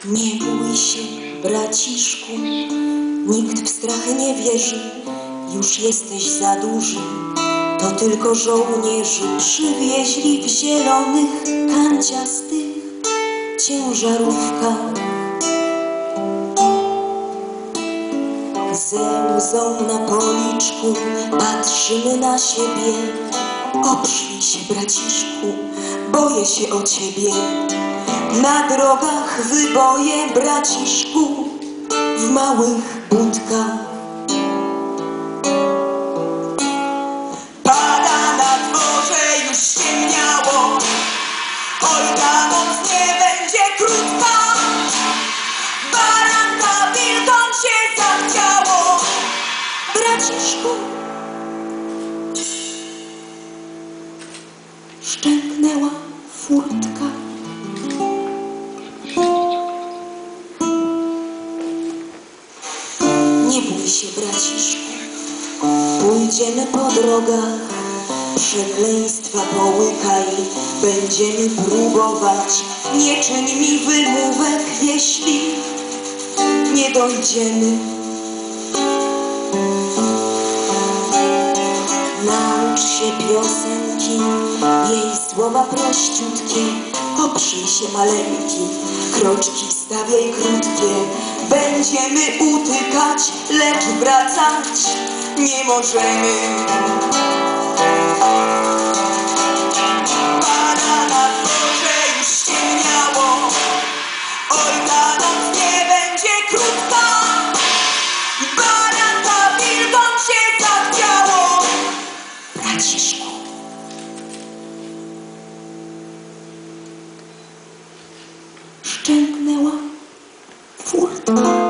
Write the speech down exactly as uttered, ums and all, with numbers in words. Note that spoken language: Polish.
Nie bój się, braciszku, nikt w strachy nie wierzy, już jesteś za duży. To tylko żołnierzy przywieźli w zielonych, kanciastych ciężarówkach. Ze łzą na policzku patrzymy na siebie. Oprzyj się, braciszku, boję się o ciebie. Na drogach wyboje, braciszku, w małych budkach. Pada na dworze, już ściemniało. Oj, ta noc nie będzie krótka. Baranka wilkom się zachciało, braciszku. Szczęknęła furtka. Nie bój się, braciszku, pójdziemy po drogach, przekleństwa połykaj, będziemy próbować. Nie czyń mi wymówek, jeśli nie dojdziemy. Naucz się piosenki, jej słowa prościutkie. Oprzyj się, maleńki, kroczki stawiaj krótkie. Będziemy utykać, lecz wracać nie możemy. Pada na dworze, już ściemniało. Oj, ta noc nie będzie krótka. Baranka wilkom się zachciało, braciszku. Szczęknęła furtka.